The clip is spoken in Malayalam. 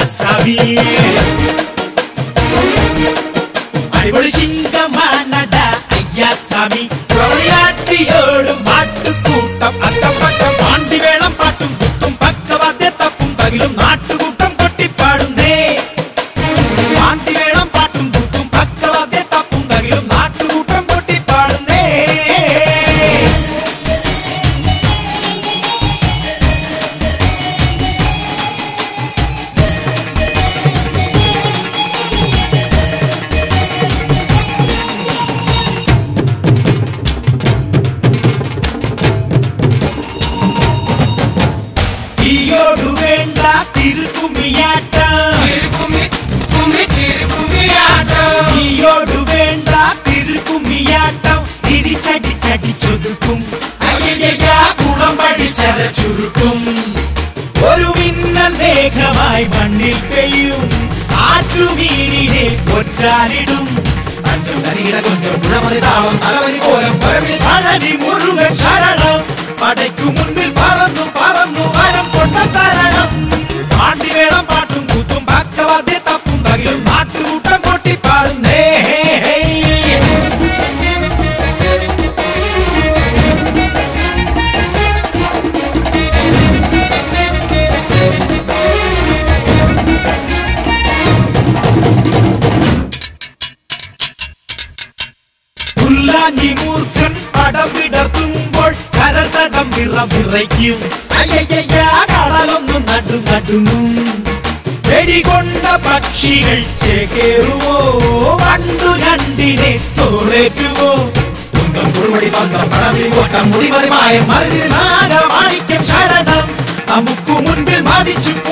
അയ്യാസ്വാമി അടിപൊളി സിംഗമാണട അയ്യാസ്വാമി പ്രവളിയാട്ടിയോടും പാട്ടുകൂട്ടം അത്തപ്പട്ടം പാണ്ടിവേളം പാട്ടും കുത്തും പക്കവാദ്യ തപ്പും തകിലും നാട്ടുകൂട്ടം കൊട്ടിപ്പാടുന്നേ പാണ്ടിവേളം പാട്ടും കുത്തും പക്കവാദ്യ തപ്പും തകിലും നാട്ടുകൂട്ടം കൊട്ടിപ്പാടുന്നേ തീയോടു വേണ്ട തിരുകുമ്മിയാട്ടം തീയോടു വേണ്ട തിരുകുമ്മിയാട്ടം തിരിച്ചടിച്ചടിച്ചൊതുക്കും കുളം പഠിച്ചര ചുരുക്കും ഒരു മിന്നൽ മേഘമായി മണ്ണിൽ പെയ്യും ആറ്റുമീനിനെ കൊറ്റാനിടും അഞ്ചും കരിയിട കൊഞ്ചം പുഴമതി താളം തലവരി കോലം പഴനി മുരുകൻ ശരണം പടയ്ക്കു മുൻപിൽ പറന്നു പറന്നു വരം കൊണ്ട തരണം പാണ്ടിവേളം പാട്ടും കൂത്തും പക്കവാദ്യ തപ്പും തകിലും നാട്ടുകൂട്ടം കൊട്ടിപ്പാടുന്നേ പുല്ലാഞ്ഞി മൂർഖൻ പടം വിടർത്തുമ്പോൾ കരൾ തടം വിറവിറയ്ക്കും കടലൊന്നും നടുങ്ങും വെടികൊണ്ട പക്ഷികൾ ചേക്കേറുമോ വണ്ടു രണ്ടിനെ തോളേറ്റുമോ തുങ്കം കുറുവടി പന്തം പടവിൽ കോട്ടം മുടിമറിമായം മറിനാഗമാണിക്യം ശരണം നമുക്കു മുൻപിൽ മതിച്ചു